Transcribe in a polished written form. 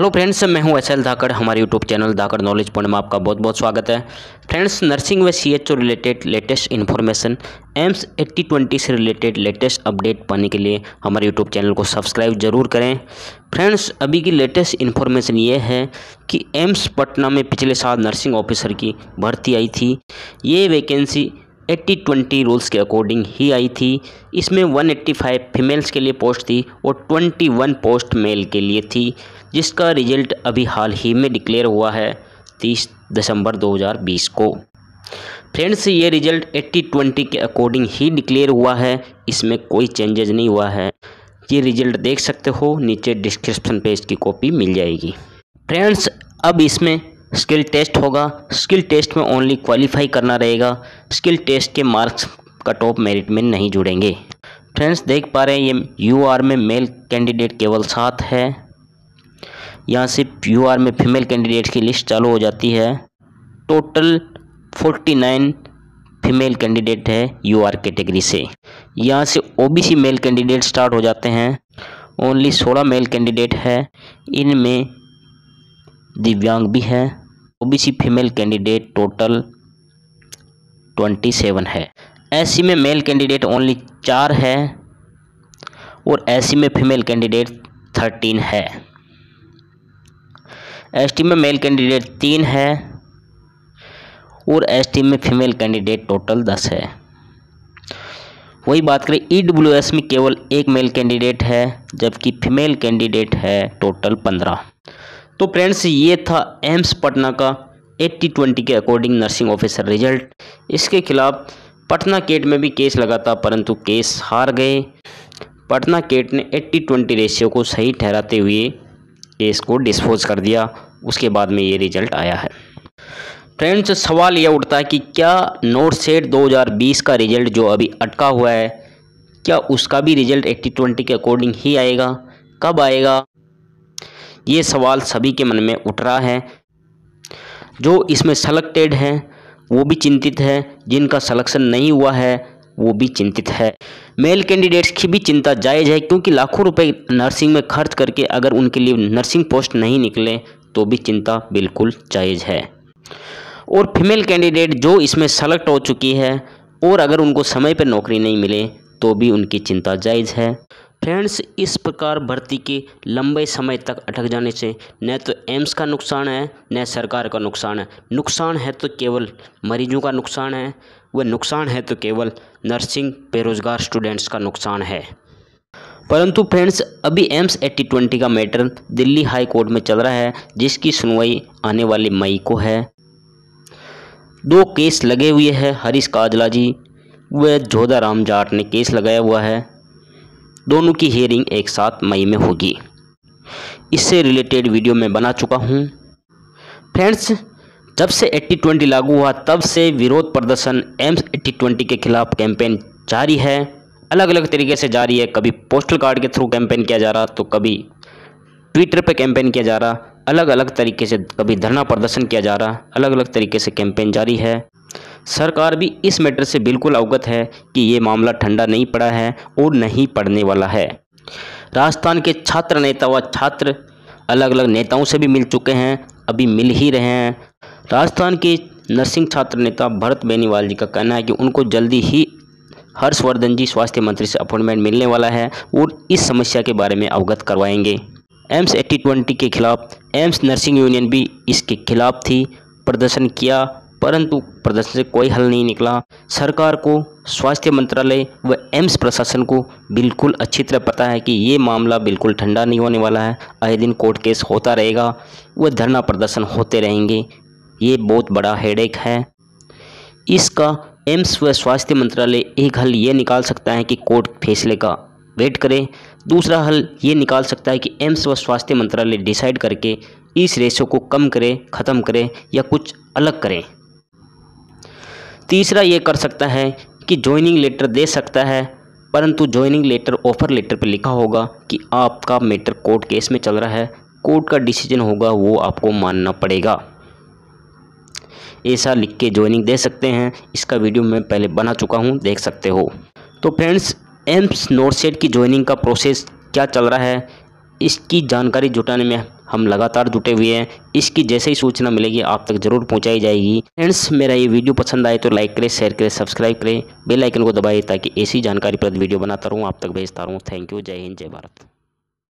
Hello friends, मैं हूं S L Dhakad. हमारे YouTube channel Dhakad knowledge point में आपका बहुत बहुत स्वागत है। फ्रेंड्स, नर्सिंग व CHO related latest information, AIIMS 8020 से रिलेटेड लेटेस्ट अपडेट पाने के लिए हमारे यूट्यूब चैनल को सब्सक्राइब जरूर करें। फ्रेंड्स, अभी की लेटेस्ट इन्फॉर्मेशन ये है कि एम्स पटना में पिछले साल नर्सिंग ऑफिसर की भर्ती आई थी। ये वैकेंसी 80-20 रूल्स के अकॉर्डिंग ही आई थी। इसमें 185 फीमेल्स के लिए पोस्ट थी और 21 पोस्ट मेल के लिए थी, जिसका रिजल्ट अभी हाल ही में डिक्लेयर हुआ है 30 दिसंबर 2020 को। फ्रेंड्स, ये रिजल्ट 80-20 के अकॉर्डिंग ही डिक्लेयर हुआ है, इसमें कोई चेंजेस नहीं हुआ है। ये रिजल्ट देख सकते हो, नीचे डिस्क्रिप्शन पे इसकी कॉपी मिल जाएगी। फ्रेंड्स, अब इसमें स्किल टेस्ट होगा। स्किल टेस्ट में ओनली क्वालिफाई करना रहेगा। स्किल टेस्ट के मार्क्स कट ऑफ मेरिट में नहीं जुड़ेंगे। फ्रेंड्स, देख पा रहे हैं ये यूआर में मेल कैंडिडेट केवल 7 है। यहाँ से यूआर में फीमेल कैंडिडेट की लिस्ट चालू हो जाती है। टोटल 49 फीमेल कैंडिडेट है यूआर कैटेगरी से। यहाँ से ओबीसी मेल कैंडिडेट स्टार्ट हो जाते हैं। ओनली 16 मेल कैंडिडेट है, इनमें दिव्यांग भी है। ओबीसी फीमेल कैंडिडेट टोटल 27 है। एससी में मेल कैंडिडेट ओनली 4 है और एससी में फीमेल कैंडिडेट 13 है। एसटी में मेल कैंडिडेट 3 है और एसटी में फीमेल कैंडिडेट टोटल 10 है। वही बात करें ईडब्ल्यूएस में केवल 1 मेल कैंडिडेट है, जबकि फीमेल कैंडिडेट है टोटल 15। तो फ्रेंड्स, ये था एम्स पटना का 80-20 के अकॉर्डिंग नर्सिंग ऑफिसर रिजल्ट। इसके खिलाफ पटना केट में भी केस लगा था, परंतु केस हार गए। पटना केट ने 80-20 रेशियो को सही ठहराते हुए केस को डिस्पोज कर दिया। उसके बाद में ये रिजल्ट आया है। फ्रेंड्स, सवाल यह उठता है कि क्या नोटसेट 2020 का रिजल्ट जो अभी अटका हुआ है, क्या उसका भी रिजल्ट 80-20 के अकॉर्डिंग ही आएगा? कब आएगा? ये सवाल सभी के मन में उठ रहा है। जो इसमें सेलेक्टेड हैं वो भी चिंतित है, जिनका सिलेक्शन नहीं हुआ है वो भी चिंतित है। मेल कैंडिडेट्स की भी चिंता जायज़ है, क्योंकि लाखों रुपए नर्सिंग में खर्च करके अगर उनके लिए नर्सिंग पोस्ट नहीं निकले तो भी चिंता बिल्कुल जायज़ है। और फीमेल कैंडिडेट जो इसमें सेलेक्ट हो चुकी है और अगर उनको समय पर नौकरी नहीं मिले तो भी उनकी चिंता जायज़ है। फ्रेंड्स, इस प्रकार भर्ती के लंबे समय तक अटक जाने से न तो एम्स का नुकसान है न सरकार का नुकसान है। नुकसान है तो केवल मरीजों का नुकसान है, वह नुकसान है तो केवल नर्सिंग बेरोज़गार स्टूडेंट्स का नुकसान है। परंतु फ्रेंड्स, अभी एम्स 80-20 का मैटर दिल्ली हाई कोर्ट में चल रहा है, जिसकी सुनवाई आने वाले मई को है। 2 केस लगे हुए हैं। हरीश काजला जी व जोधाराम जाट ने केस लगाया हुआ है। दोनों की हियरिंग एक साथ मई में होगी। इससे रिलेटेड वीडियो मैं बना चुका हूँ। फ्रेंड्स, जब से 80-20 लागू हुआ तब से विरोध प्रदर्शन एम्स 80-20 के खिलाफ कैंपेन जारी है। अलग अलग तरीके से जारी है। कभी पोस्टल कार्ड के थ्रू कैंपेन किया जा रहा, तो कभी ट्विटर पे कैंपेन किया जा रहा। अलग अलग तरीके से कभी धरना प्रदर्शन किया जा रहा। अलग अलग तरीके से कैंपेन जारी है। सरकार भी इस मैटर से बिल्कुल अवगत है कि ये मामला ठंडा नहीं पड़ा है और नहीं पड़ने वाला है। राजस्थान के छात्र नेता व छात्र अलग अलग नेताओं से भी मिल चुके हैं, अभी मिल ही रहे हैं। राजस्थान के नर्सिंग छात्र नेता भरत बेनीवाल जी का कहना है कि उनको जल्दी ही हर्षवर्धन जी स्वास्थ्य मंत्री से अपॉइंटमेंट मिलने वाला है और इस समस्या के बारे में अवगत करवाएंगे। एम्स 80-20 के खिलाफ एम्स नर्सिंग यूनियन भी इसके खिलाफ थी, प्रदर्शन किया, परंतु प्रदर्शन से कोई हल नहीं निकला। सरकार को, स्वास्थ्य मंत्रालय व एम्स प्रशासन को बिल्कुल अच्छी तरह पता है कि ये मामला बिल्कुल ठंडा नहीं होने वाला है। आए दिन कोर्ट केस होता रहेगा, व धरना प्रदर्शन होते रहेंगे। ये बहुत बड़ा हेडेक है। इसका एम्स व स्वास्थ्य मंत्रालय एक हल ये निकाल सकता है कि कोर्ट फैसले का वेट करे। दूसरा हल ये निकाल सकता है कि एम्स व स्वास्थ्य मंत्रालय डिसाइड करके इस रेशो को कम करे, ख़त्म करे या कुछ अलग करें। तीसरा ये कर सकता है कि ज्वाइनिंग लेटर दे सकता है, परंतु ज्वाइनिंग लेटर ऑफर लेटर पर लिखा होगा कि आपका मैटर कोर्ट केस में चल रहा है, कोर्ट का डिसीजन होगा वो आपको मानना पड़ेगा। ऐसा लिख के ज्वाइनिंग दे सकते हैं। इसका वीडियो मैं पहले बना चुका हूँ, देख सकते हो। तो फ्रेंड्स, एम्स नोटसेट की ज्वाइनिंग का प्रोसेस क्या चल रहा है, इसकी जानकारी जुटाने में हम लगातार जुटे हुए हैं। इसकी जैसे ही सूचना मिलेगी आप तक जरूर पहुंचाई जाएगी। फ्रेंड्स, मेरा ये वीडियो पसंद आए तो लाइक करें, शेयर करें, सब्सक्राइब करें, बेल आइकन को दबाएं ताकि ऐसी जानकारीप्रद वीडियो बनाता रहूं, आप तक भेजता रहूं। Thank you. जय हिंद, जय भारत।